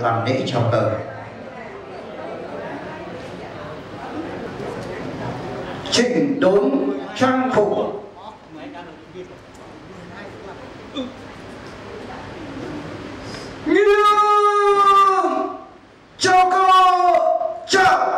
làm lễ chào cờ. Chỉnh đốn trang phục. Nghiêng chào cờ chào.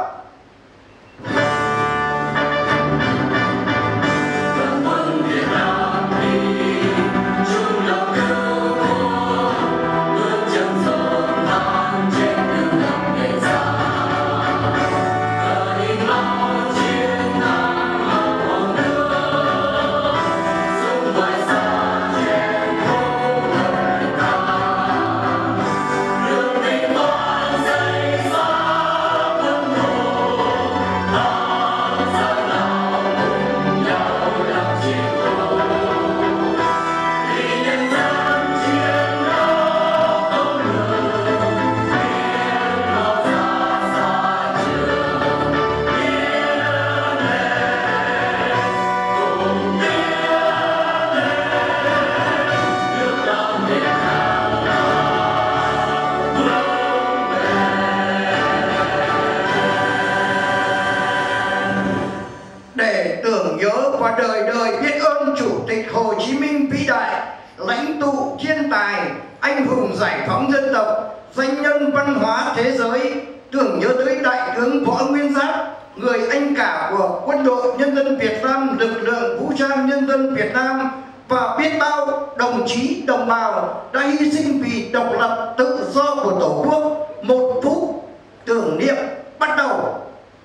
Đời đời biết ơn Chủ tịch Hồ Chí Minh vĩ đại, lãnh tụ thiên tài, anh hùng giải phóng dân tộc, danh nhân văn hóa thế giới. Tưởng nhớ tới Đại tướng Võ Nguyên Giáp, người anh cả của Quân đội Nhân dân Việt Nam, lực lượng vũ trang Nhân dân Việt Nam, và biết bao đồng chí đồng bào đã hy sinh vì độc lập tự do của Tổ quốc. Một phút tưởng niệm bắt đầu.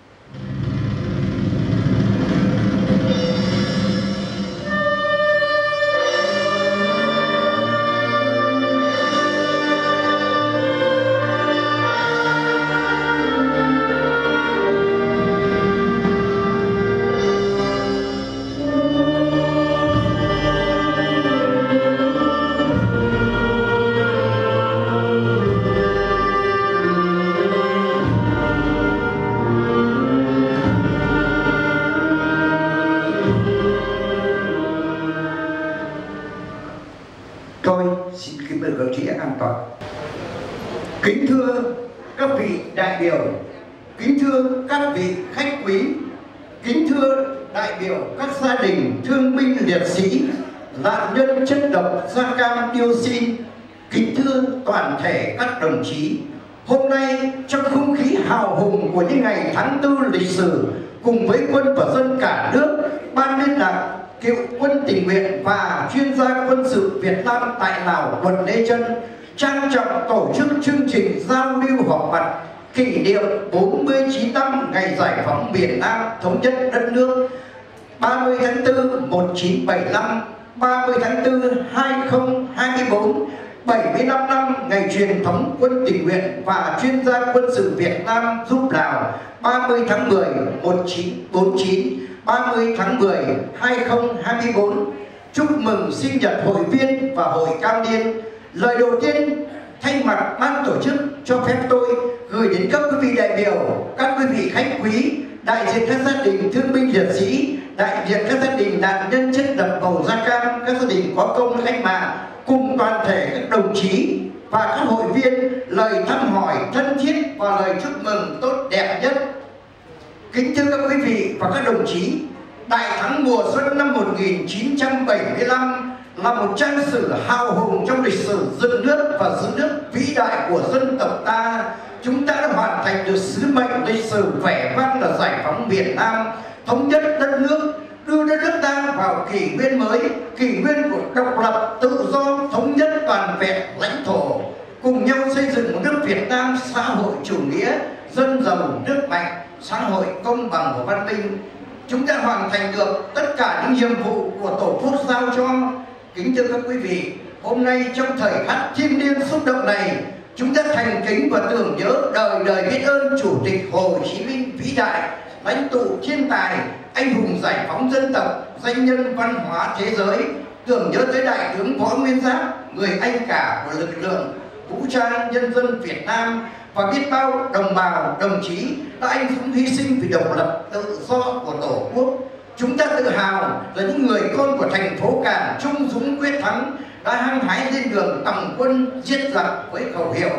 Kính thưa các vị đại biểu, kính thưa các vị khách quý, kính thưa đại biểu các gia đình thương binh liệt sĩ, nạn nhân chất độc da cam dioxin, kính thưa toàn thể các đồng chí. Hôm nay trong không khí hào hùng của những ngày tháng 4 lịch sử, cùng với quân và dân cả nước, ban liên lạc cựu quân tình nguyện và chuyên gia quân sự Việt Nam tại Lào quận Lê Chân trang trọng tổ chức chương trình giao lưu họp mặt kỷ niệm 49 năm ngày giải phóng miền Nam thống nhất đất nước 30 tháng 4 1975, 30 tháng 4 2024, 75 năm ngày truyền thống quân tình nguyện và chuyên gia quân sự Việt Nam giúp Lào 30 tháng 10 1949, 30 tháng 10 2024. Chúc mừng sinh nhật hội viên và hội cao niên. Lời đầu tiên thay mặt ban tổ chức cho phép tôi gửi đến các quý vị đại biểu, các quý vị khách quý, đại diện các gia đình thương binh liệt sĩ, đại diện các gia đình nạn nhân chất độc màu da cam, các gia đình có công cách mạng, cùng toàn thể các đồng chí và các hội viên lời thăm hỏi thân thiết và lời chúc mừng tốt đẹp nhất. Kính thưa các quý vị và các đồng chí, đại thắng mùa xuân năm 1975 là một trang sử hào hùng trong lịch sử dựng nước và giữ nước vĩ đại của dân tộc ta. Chúng ta đã hoàn thành được sứ mệnh lịch sử vẻ vang là giải phóng miền Nam, thống nhất đất nước, đưa đất nước ta vào kỷ nguyên mới, kỷ nguyên của độc lập, tự do, thống nhất toàn vẹn lãnh thổ, cùng nhau xây dựng một nước Việt Nam xã hội chủ nghĩa, dân giàu nước mạnh, xã hội công bằng và văn minh. Chúng ta hoàn thành được tất cả những nhiệm vụ của Tổ quốc giao cho. Kính thưa các quý vị, hôm nay trong thời khắc thiêng liêng xúc động này, chúng ta thành kính và tưởng nhớ đời đời biết ơn Chủ tịch Hồ Chí Minh vĩ đại, lãnh tụ thiên tài, anh hùng giải phóng dân tộc, danh nhân văn hóa thế giới. Tưởng nhớ tới Đại tướng Võ Nguyên Giáp, người anh cả của lực lượng vũ trang nhân dân Việt Nam, và biết bao đồng bào, đồng chí đã anh dũng hy sinh vì độc lập tự do của Tổ quốc. Chúng ta tự hào là những người con của thành phố Cảng trung dũng quyết thắng, đã hăng hái lên đường tòng quân giết giặc với khẩu hiệu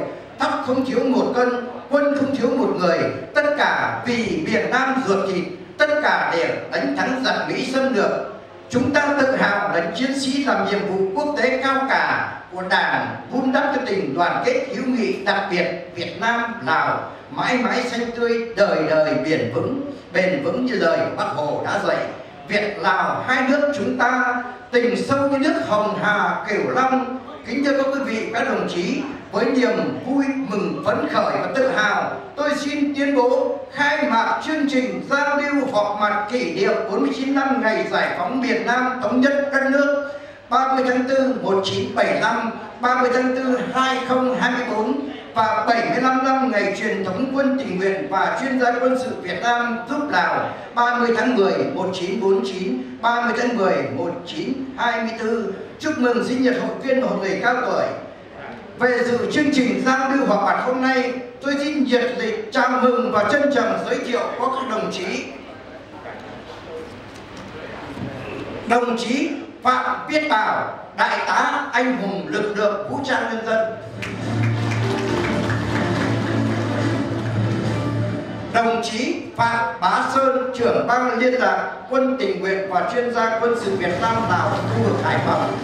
tóc không thiếu một cân, quân không thiếu một người, tất cả vì miền Nam ruột thịt, tất cả để đánh thắng giặc Mỹ xâm lược. Chúng ta tự hào là chiến sĩ làm nhiệm vụ quốc tế cao cả của Đảng, vun đắp cho tình đoàn kết hữu nghị đặc biệt Việt Nam Lào mãi mãi xanh tươi, đời đời bền vững như lời Bác Hồ đã dạy. Việt Lào hai nước chúng ta tình sâu như nước Hồng Hà Cửu Long. Kính thưa các quý vị, các đồng chí, với niềm vui mừng phấn khởi và tự hào, tôi xin tuyên bố khai mạc chương trình giao lưu họp mặt kỷ niệm 49 năm ngày giải phóng miền Nam thống nhất đất nước 30 tháng 4 1975, 30 tháng 4 2024 và 75 năm ngày truyền thống quân tình nguyện và chuyên gia quân sự Việt Nam giúp Lào 30 tháng 10 1949, 30 tháng 10 1924. Chúc mừng sinh nhật hội viên và hội người cao tuổi. Về dự chương trình giao lưu họp mặt hôm nay, tôi xin nhiệt liệt chào mừng và trân trọng giới thiệu có các đồng chí. Đồng chí Phạm Viết Bảo, Đại tá anh hùng lực lượng vũ trang nhân dân. Đồng chí Phạm Bá Sơn, trưởng ban liên lạc quân tình nguyện và chuyên gia quân sự Việt Nam Lào khu vực Hải Phòng.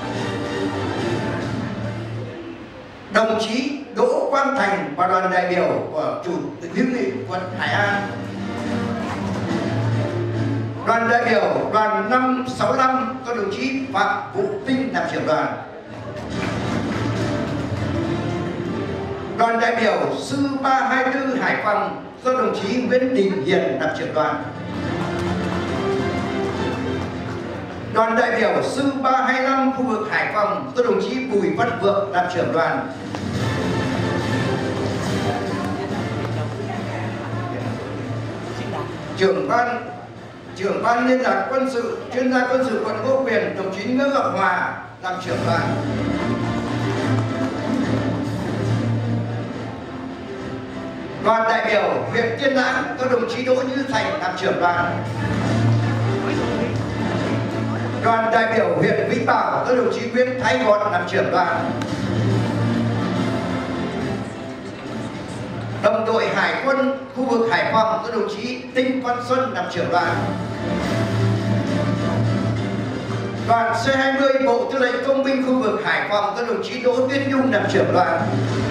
Đồng chí Đỗ Quang Thành và đoàn đại biểu của Chủ tịch hữu nghị quận Hải An. Đoàn đại biểu đoàn 565 do đồng chí Phạm Vũ Vinh làm trưởng đoàn. Đoàn đại biểu sư 324 Hải Phòng do đồng chí Nguyễn Đình Hiền làm trưởng đoàn. Đoàn đại biểu sư 325 khu vực Hải Phòng do đồng chí Bùi Văn Vượng làm trưởng đoàn. Trưởng ban liên lạc quân sự, chuyên gia quân sự quận Ngô Quyền, đồng chí Ngô Ngọc Hòa làm trưởng đoàn. Đoàn đại biểu huyện Tiên Lãng do đồng chí Đỗ Như Thành làm trưởng đoàn. Đoàn đại biểu huyện Vĩnh Bảo do đồng chí Nguyễn Thái Ngọt làm trưởng đoàn. Đồng đội Hải quân khu vực Hải Phòng do đồng chí Đinh Văn Xuân làm trưởng đoàn. Đoàn C20 Bộ Tư lệnh Công binh khu vực Hải Phòng do đồng chí Đỗ Tuyết Nhung làm trưởng đoàn.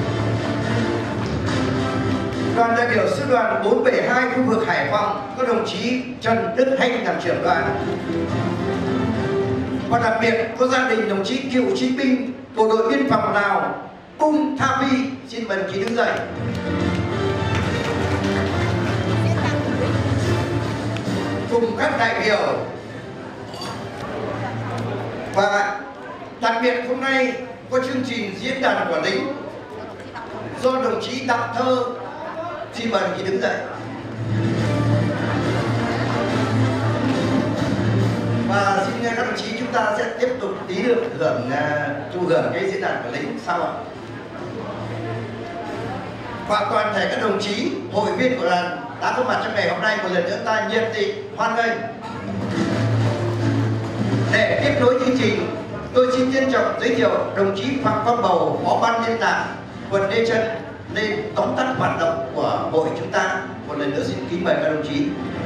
Đoàn đại biểu sư đoàn 472 khu vực Hải Phòng do đồng chí Trần Đức Hanh làm trưởng đoàn. Và đặc biệt có gia đình đồng chí cựu chiến binh bộ đội biên phòng Lào Bung Tha Vi, xin mời đồng chí đứng dậy. Cùng các đại biểu, và đặc biệt hôm nay có chương trình diễn đàn của lính do đồng chí Đặng Thơ, xin mời đồng chí đứng dậy. Và xin các đồng chí, chúng ta sẽ tiếp tục tí được thụ hưởng cái diễn đàn của lính sau ạ. Và toàn thể các đồng chí hội viên của đoàn đã có mặt trong ngày hôm nay, một lần nữa ta nhiệt tình hoan nghênh. Để tiếp nối chương trình, tôi xin trân trọng giới thiệu đồng chí Phạm Văn Bầu, phó ban liên lạc quận Lê Chân lên tóm tắt hoạt động của hội chúng ta. Một lần nữa xin kính mời các đồng chí.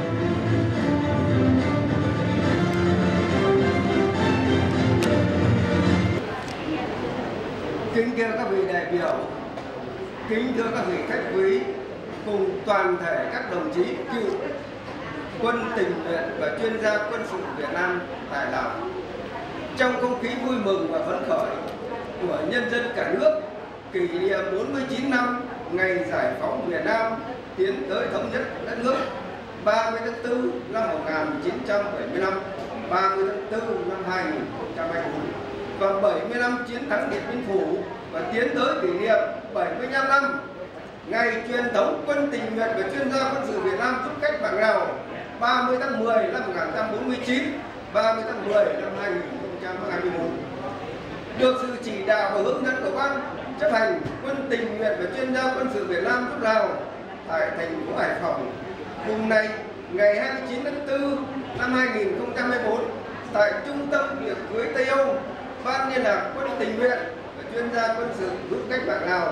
Kính thưa các vị đại biểu, kính thưa các vị khách quý, cùng toàn thể các đồng chí cựu quân tình nguyện và chuyên gia quân sự Việt Nam tại Lào. Trong không khí vui mừng và phấn khởi của nhân dân cả nước, kỷ niệm 49 năm ngày giải phóng miền Nam tiến tới thống nhất đất nước 30 tháng 4 năm 1975, 30 tháng 4 năm 2024 và 70 năm chiến thắng Điện Biên Phủ, và tiến tới kỷ niệm 75 năm ngày truyền thống quân tình nguyện và chuyên gia quân sự Việt Nam giúp cách mạng Lào 30 tháng 10 năm 1949, 30 tháng 10 năm 2024. Được sự chỉ đạo và hướng dẫn của Ban chấp hành quân tình nguyện và chuyên gia quân sự Việt Nam giúp Lào tại thành phố Hải Phòng, hôm nay ngày 29 tháng 4 năm 2024 tại Trung tâm Tiệc cưới Tây Âu, Ban liên lạc quân tình nguyện và chuyên gia quân sự giúp cách mạng Lào của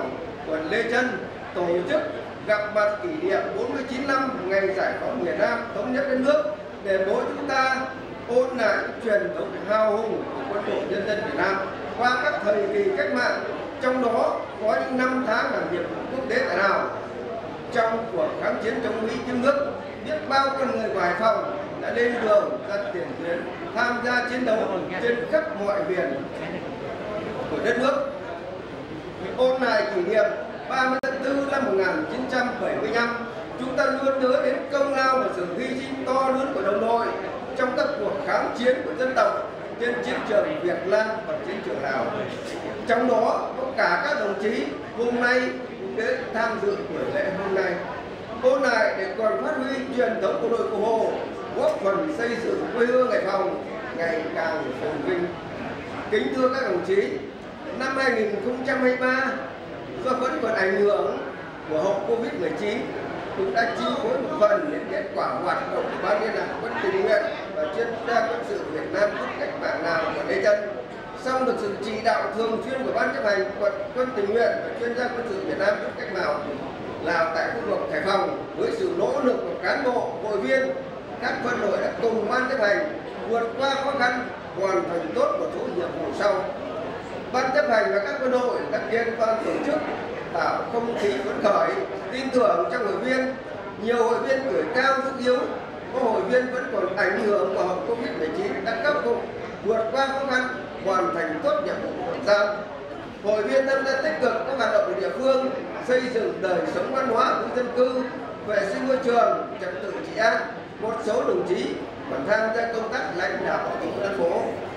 quận Lê Chân tổ chức gặp mặt kỷ niệm 49 năm ngày giải phóng miền Nam thống nhất đất nước để mỗi chúng ta ôn lại truyền thống hào hùng của quân đội nhân dân Việt Nam qua các thời kỳ cách mạng, trong đó có những năm tháng làm nhiệm vụ quốc tế tại Lào. Trong cuộc kháng chiến chống Mỹ cứu nước, biết bao con người của Hải Phòng đã lên đường ra tiền tuyến tham gia chiến đấu trên khắp mọi miền của đất nước. Ôn lại kỷ niệm 30 tháng 4 năm 1975, chúng ta luôn nhớ đến công lao và sự hy sinh to lớn của đồng đội trong các cuộc kháng chiến của dân tộc trên chiến trường Việt Nam và chiến trường Lào. Trong đó có cả các đồng chí hôm nay đến tham dự buổi lễ hôm nay. Ôn lại để còn phát huy truyền thống của đội Cụ Hồ, góp phần xây dựng quê hương Hải Phòng ngày càng phồn vinh. Kính thưa các đồng chí, năm 2023 do vẫn còn ảnh hưởng của hậu Covid-19 cũng đã chi phối một phần đến kết quả hoạt động của Ban Liên lạc Quân tình nguyện và chuyên gia quân sự Việt Nam giúp cách mạng Lào và Lê Chân. Song được sự chỉ đạo thường xuyên của Ban chấp hành Quân tình nguyện và chuyên gia quân sự Việt Nam giúp cách mạng Lào tại khu vực Hải Phòng, với sự nỗ lực của cán bộ, hội viên, các quân đội đã cùng Ban chấp hành vượt qua khó khăn, hoàn thành tốt một số nhiệm vụ sau. Ban chấp hành và các quân đội đã kiên toàn tổ chức tạo không khí phấn khởi, tin tưởng trong hội viên. Nhiều hội viên tuổi cao sức yếu, có hội viên vẫn còn ảnh hưởng của hậu Covid-19 đã khắc phục vượt qua khó khăn, hoàn thành tốt nhiệm vụ được giao. Hội viên tham gia tích cực các hoạt động của địa phương, xây dựng đời sống văn hóa ở khu dân cư, vệ sinh môi trường, trật tự trị an. Một số đồng chí còn tham gia công tác lãnh đạo ở tổ dân phố.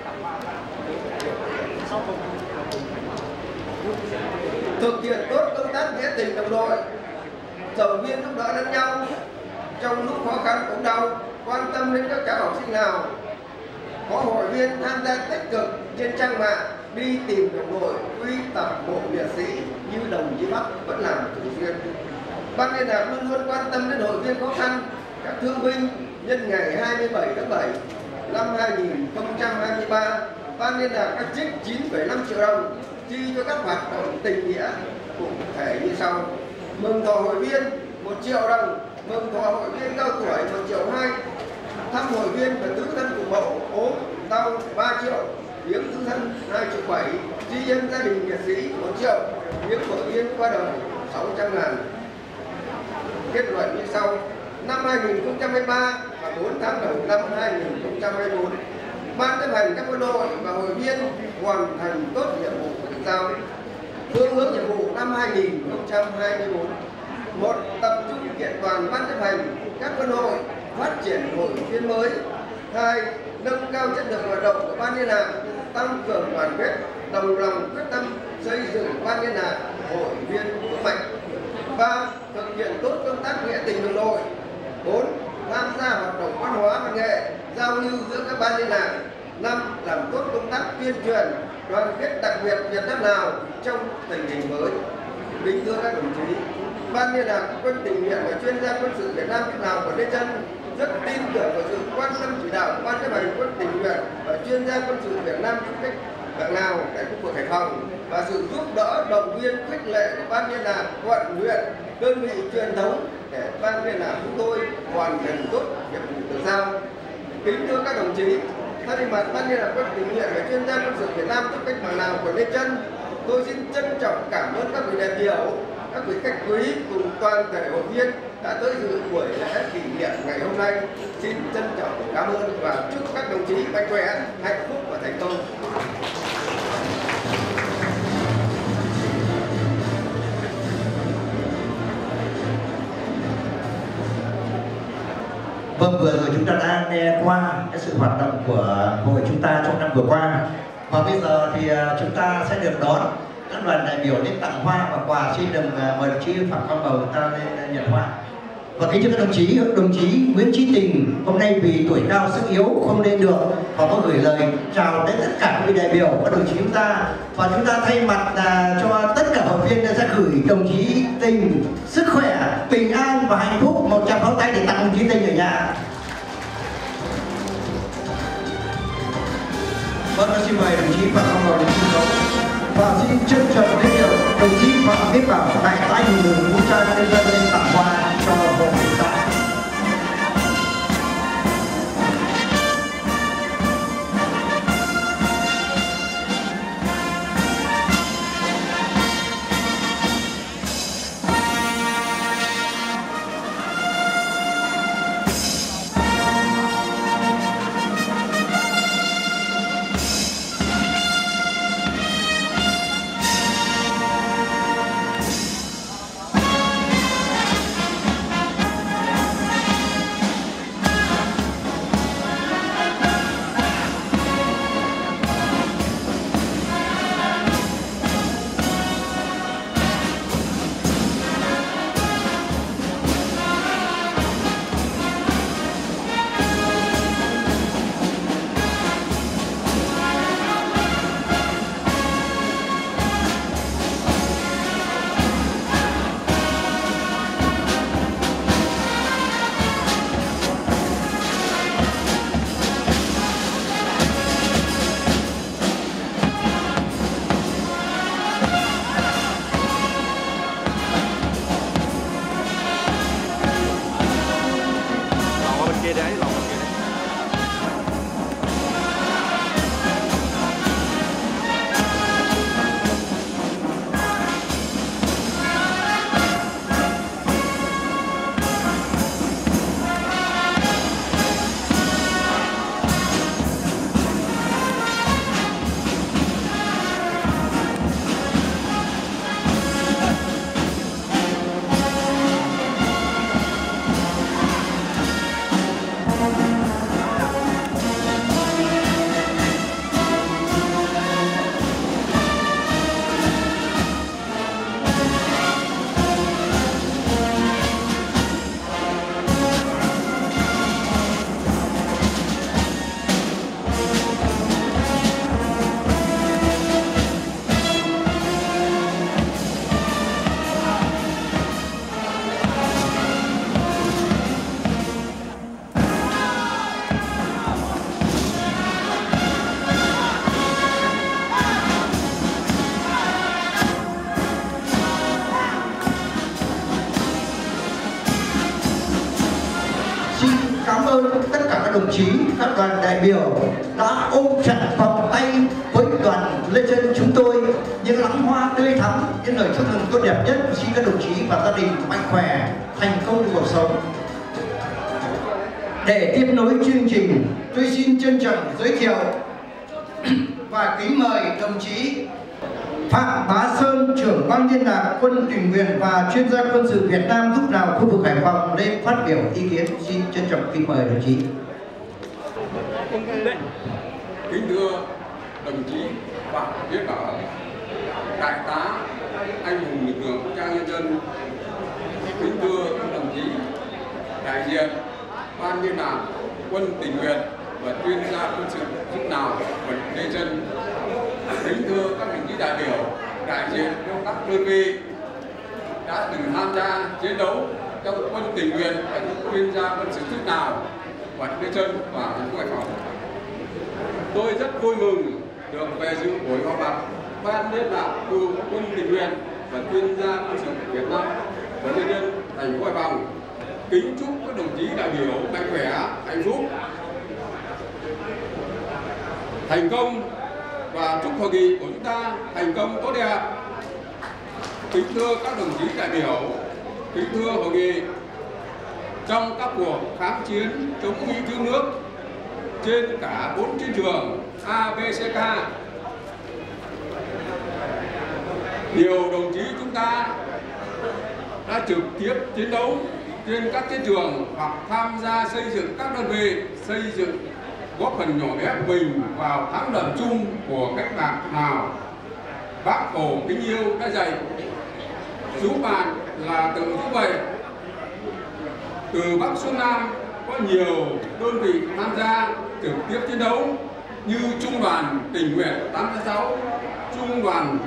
Thực hiện tốt công tác nghĩa tình đồng đội, động viên giúp đỡ lẫn nhau trong lúc khó khăn ốm đau, quan tâm đến các cháu học sinh nào. Có hội viên tham gia tích cực trên trang mạng đi tìm đồng đội quy tập mộ liệt sĩ như đồng chí Bắc vẫn làm thường xuyên. Ban Liên lạc luôn luôn quan tâm đến hội viên khó khăn, các thương binh. Nhân ngày 27 tháng 7 năm 2023, Ban Liên lạc đã trích 9,5 triệu đồng chi cho các hoạt động tình nghĩa cụ thể như sau: mừng thọ hội viên 1 triệu đồng, mừng thọ hội viên cao tuổi 1,2 triệu, thăm hội viên và tứ thân phụ mẫu ốm đau 3 triệu, viếng tứ thân 2,7 triệu, tri ân gia đình liệt sĩ 1 triệu, viếng hội viên qua đời 600.000. Kết luận như sau: năm 2023 và 4 tháng đầu năm 2024, Ban chấp hành các quân đội và hội viên hoàn thành tốt nhiệm vụ được giao. Phương hướng nhiệm vụ năm 2024: 1. Tập trung kiện toàn Ban chấp hành các quân đội, phát triển hội viên mới. 2. Nâng cao chất lượng hoạt động của Ban Liên lạc, tăng cường đoàn kết, đồng lòng quyết tâm xây dựng Ban Liên lạc hội viên vững mạnh. 3. Thực hiện tốt công tác nghĩa tình đồng đội. 4. Tham gia hoạt động văn hóa văn nghệ, giao lưu giữa các ban liên lạc. 5. Làm tốt công tác tuyên truyền, đoàn kết đặc biệt Việt Nam Lào trong tình hình mới. Kính thưa các đồng chí, Ban Liên lạc Quân tình nguyện và chuyên gia quân sự Việt Nam Lào của Lê Chân rất tin tưởng vào sự quan tâm chỉ đạo của Ban chấp hành Quân tình nguyện và chuyên gia quân sự Việt Nam cách mạng Lào tại khu vực Hải Phòng và sự giúp đỡ động viên khích lệ của Ban Liên lạc quận, huyện, đơn vị truyền thống để Ban Liên lạc chúng tôi hoàn thành tốt nhiệm vụ được giao. Kính thưa các đồng chí, thay mặt Ban Liên lạc Quân tình nguyện và chuyên gia quân sự Việt Nam giúp cách mạng Lào của Lê Chân, tôi xin trân trọng cảm ơn các vị đại biểu, các vị khách quý cùng toàn thể hội viên đã tới dự buổi lễ kỷ niệm ngày hôm nay. Xin trân trọng cảm ơn và chúc các đồng chí mạnh khỏe, hạnh phúc và thành công. Vâng, vừa rồi chúng ta đã nghe qua cái sự hoạt động của hội chúng ta trong năm vừa qua, và bây giờ thì chúng ta sẽ được đón các đoàn đại biểu đến tặng hoa và quà. Xin được mời đồng chí Phạm Quang Bầu ta lên nhận hoa. Và kính thưa các đồng chí Nguyễn Chí Tình hôm nay vì tuổi cao sức yếu không lên được và có gửi lời chào đến tất cả các vị đại biểu, các đồng chí chúng ta, và chúng ta thay mặt cho tất cả hội viên sẽ gửi đồng chí Tình sức khỏe, bình an và hạnh phúc 100 pháo tay để tặng đồng chí Tình ở nhà. Vâng, xin mời đồng chí Phạm Quang Bầu đến sân khấu và xin trân trọng giới thiệu đồng chí Phạm Viết Bảo, đại tá anh hùng vũ trang nhân dân lên tặng hoa cho hội xã. Cảm ơn tất cả các đồng chí, các đoàn đại biểu đã ôm chặt vòng tay với đoàn Lê Chân chúng tôi, những lãng hoa tươi thắm, những lời chúc mừng tốt đẹp nhất. Xin các đồng chí và gia đình mạnh khỏe, thành công trong cuộc sống. Để tiếp nối chương trình, tôi xin trân trọng giới thiệu và kính mời đồng chí Phạm Bá Sơn, trưởng ban liên lạc quân tình nguyện và chuyên gia quân sự Việt Nam lúc nào khu vực Hải Phòng lên phát biểu ý kiến. Xin trân trọng kính mời đồng chí. Kính thưa đồng chí Phạm Viết Bảo, đại tá anh hùng lực lượng vũ trang nhân dân. Kính thưa các đồng chí đại diện ban liên lạc quân tình nguyện và chuyên gia quân sự lúc nào quận Lê Chân. Kính thưa các đồng chí đại biểu đại diện trong các đơn vị đã từng tham gia chiến đấu trong quân tình nguyện và những chuyên gia quân sự lúc nào quận Lê Chân và thành phố Hải Phòng. Tôi rất vui mừng được về dự buổi họp mặt ban liên lạc cựu quân tình nguyện và chuyên gia quân sự Việt Nam và nhân dân thành phố Hải Phòng. Kính chúc các đồng chí đại biểu mạnh khỏe, hạnh phúc, thành công và chúc hội nghị của chúng ta thành công tốt đẹp. Kính thưa các đồng chí đại biểu, kính thưa hội nghị, trong các cuộc kháng chiến chống Mỹ cứu nước trên cả 4 chiến trường A, B, C, K, nhiều đồng chí chúng ta đã trực tiếp chiến đấu trên các chiến trường hoặc tham gia xây dựng các đơn vị, xây dựng góp phần nhỏ bé của mình vào thắng lợi chung của cách mạng nào Bác Hồ kính yêu đã dạy. Giúp bạn là tự giúp vậy. Từ Bắc xuống Nam có nhiều đơn vị tham gia trực tiếp chiến đấu như Trung đoàn Tình nguyện 866, Trung đoàn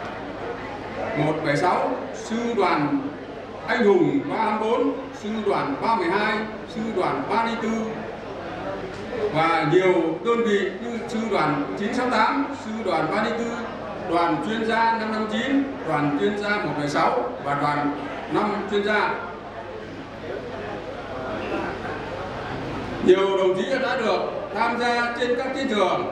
176, Sư đoàn Anh hùng 324, Sư đoàn 312, Sư đoàn 304 và nhiều đơn vị như Sư đoàn 968, Sư đoàn 304, đoàn chuyên gia 559, đoàn chuyên gia 116 và đoàn 5 chuyên gia. Nhiều đồng chí đã được tham gia trên các chiến trường,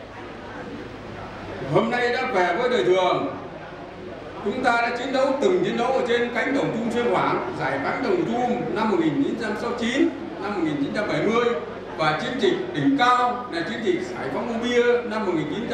hôm nay đã về với đời thường. Chúng ta đã từng chiến đấu ở trên cánh đồng Chum Xuyên Quảng, giải phóng đồng Chum năm 1969, năm 1970 và chiến dịch đỉnh cao là chiến dịch giải phóng Uông Bia năm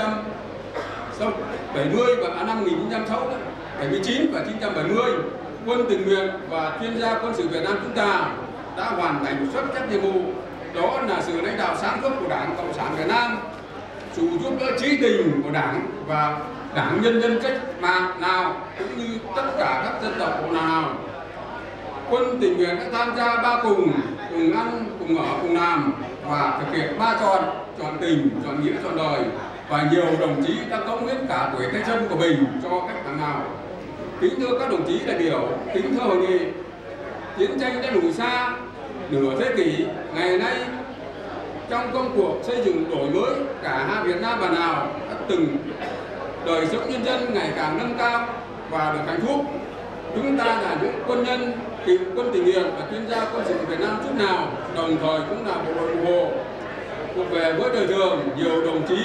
1970 và năm 1979 và 1970. Quân tình nguyện và chuyên gia quân sự Việt Nam chúng ta đã hoàn thành xuất sắc nhiệm vụ. Đó là sự lãnh đạo sáng suốt của Đảng Cộng sản Việt Nam, sự giúp đỡ trí tình của Đảng và Đảng nhân dân cách mạng nào cũng như tất cả các dân tộc nào. Quân tình nguyện đã tham gia 3 cùng ăn, cùng ở, cùng làm và thực hiện 3 chọn: chọn tình, chọn nghĩa, chọn đời. Và nhiều đồng chí đã cống hiến cả tuổi thanh xuân của mình cho cách mạng nào. Kính thưa các đồng chí đại biểu, kính thưa hội nghị, chiến tranh đã lùi xa nửa thế kỷ. Ngày nay, trong công cuộc xây dựng đổi mới cả hai Việt Nam và Lào đã từng đời sống nhân dân ngày càng nâng cao và được hạnh phúc. Chúng ta là những quân nhân, cựu quân tình nguyện và chuyên gia quân sự Việt Nam chút nào, đồng thời cũng là bộ đội Cụ Hồ. Cuộc về với đời thường, nhiều đồng chí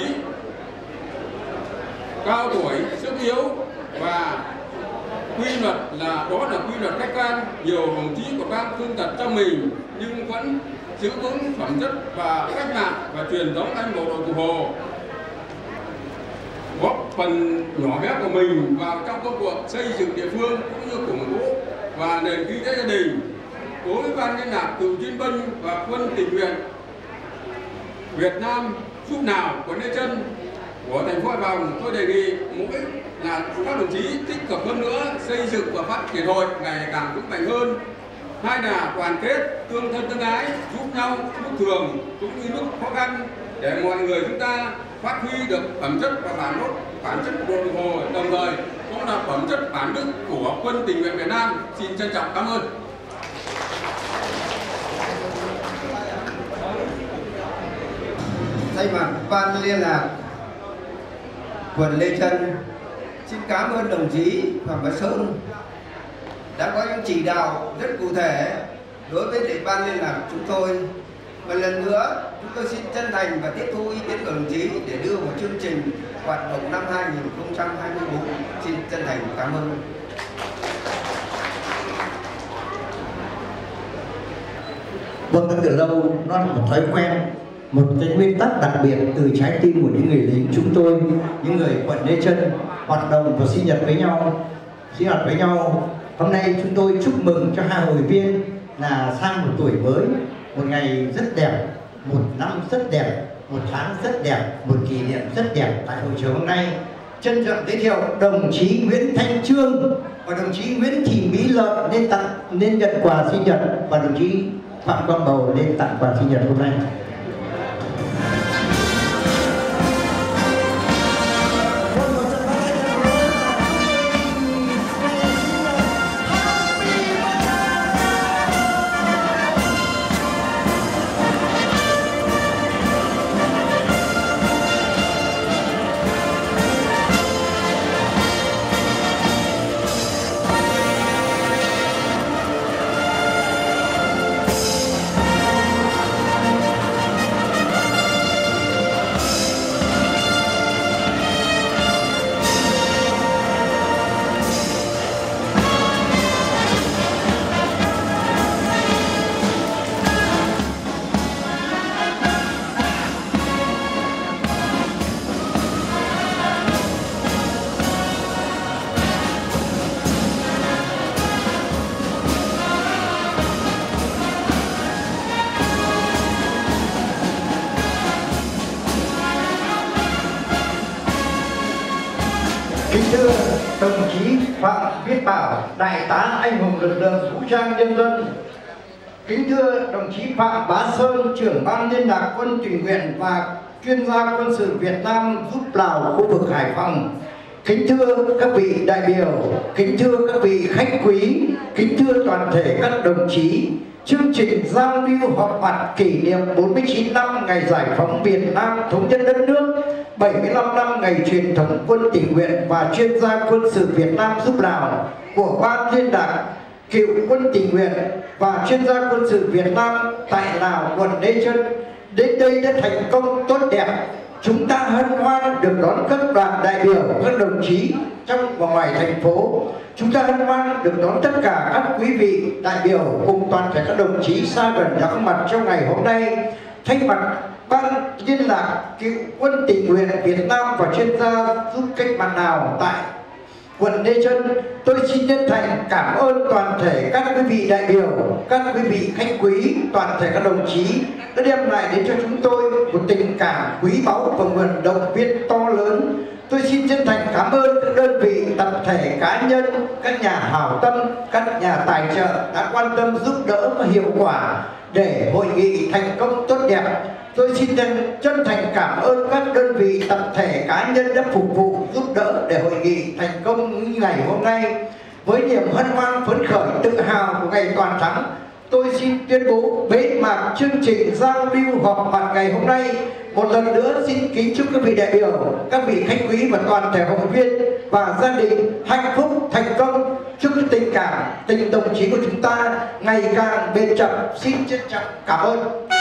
cao tuổi, sức yếu và quy luật là quy luật khách quan. Nhiều đồng chí có các thương tật trong mình nhưng vẫn giữ vững phẩm chất và cách mạng và truyền thống anh bộ đội Cụ Hồ, góp phần nhỏ bé của mình vào trong công cuộc xây dựng địa phương cũng như củng cố và nền kinh tế gia đình. Đối với ban liên lạc cựu chiến binh và quân tình nguyện Việt Nam giúp nào quận Lê Chân của thành phố Hải Phòng, tôi đề nghị mỗi là các đồng chí tích cực hơn nữa xây dựng và phát triển hội ngày càng vững mạnh hơn. Hai là đoàn kết, tương thân tương ái, giúp nhau lúc thường cũng như lúc khó khăn để mọi người chúng ta phát huy được phẩm chất và bản chất của đội Hồ, đồng thời cũng là phẩm chất bản đức của quân tình nguyện Việt Nam. Xin trân trọng cảm ơn. Thay mặt ban liên lạc quận Lê Chân, xin cảm ơn đồng chí Phạm Văn Sơn đã có những chỉ đạo rất cụ thể đối với ban liên lạc chúng tôi. Một lần nữa, chúng tôi xin chân thành và tiếp thu ý kiến của đồng chí để đưa vào chương trình hoạt động năm 2024. Xin chân thành cảm ơn. Vâng, từ lâu nó là một thói quen, một cái nguyên tắc đặc biệt từ trái tim của những người lính chúng tôi, những người quận Lê Chân hoạt động và sinh nhật với nhau. Hôm nay chúng tôi chúc mừng cho hai hội viên là sang một tuổi mới, một ngày rất đẹp, một năm rất đẹp, một tháng rất đẹp, một kỷ niệm rất đẹp tại hội trường hôm nay. Trân trọng giới thiệu đồng chí Nguyễn Thanh Trương và đồng chí Nguyễn Thị Mỹ Lợi nên nhận quà sinh nhật, và đồng chí Phạm Quang Bầu nên tặng quà sinh nhật hôm nay. Kính thưa đồng chí Phạm Viết Bảo, Đại tá anh hùng lực lượng vũ trang nhân dân. Kính thưa đồng chí Phạm Bá Sơn, trưởng ban liên lạc quân tình nguyện và chuyên gia quân sự Việt Nam giúp Lào khu vực Hải Phòng. Kính thưa các vị đại biểu, kính thưa các vị khách quý, kính thưa toàn thể các đồng chí, chương trình giao lưu họp mặt kỷ niệm 49 năm ngày giải phóng Việt Nam thống nhất đất nước, 75 năm ngày truyền thống quân tình nguyện và chuyên gia quân sự Việt Nam giúp Lào của Ban Liên lạc Cựu quân tình nguyện và chuyên gia quân sự Việt Nam tại Lào, quận Lê Chân đến đây đã thành công tốt đẹp. Chúng ta hân hoan được đón các đoàn đại biểu, các đồng chí trong và ngoài thành phố. Chúng ta hân hoan được đón tất cả các quý vị đại biểu cùng toàn thể các đồng chí xa gần đã có mặt trong ngày hôm nay. Thay mặt Ban Liên lạc Cựu quân tình nguyện Việt Nam và chuyên gia giúp cách mạng Lào tại quận Lê Chân, tôi xin chân thành cảm ơn toàn thể các quý vị đại biểu, các quý vị khách quý, toàn thể các đồng chí đã đem lại đến cho chúng tôi một tình cảm quý báu và nguồn động viên to lớn. Tôi xin chân thành cảm ơn các đơn vị, tập thể, cá nhân, các nhà hảo tâm, các nhà tài trợ đã quan tâm giúp đỡ và hiệu quả để hội nghị thành công tốt đẹp. Tôi xin chân thành cảm ơn các đơn vị, tập thể, cá nhân đã phục vụ giúp đỡ để hội nghị thành công như ngày hôm nay. Với niềm hân hoan phấn khởi tự hào của ngày toàn thắng, tôi xin tuyên bố bế mạc chương trình giao lưu họp mặt ngày hôm nay. Một lần nữa xin kính chúc các vị đại biểu, các vị khách quý và toàn thể hội viên và gia đình hạnh phúc, thành công. Chúc tình cảm, tình đồng chí của chúng ta ngày càng bền chặt. Xin trân trọng cảm ơn.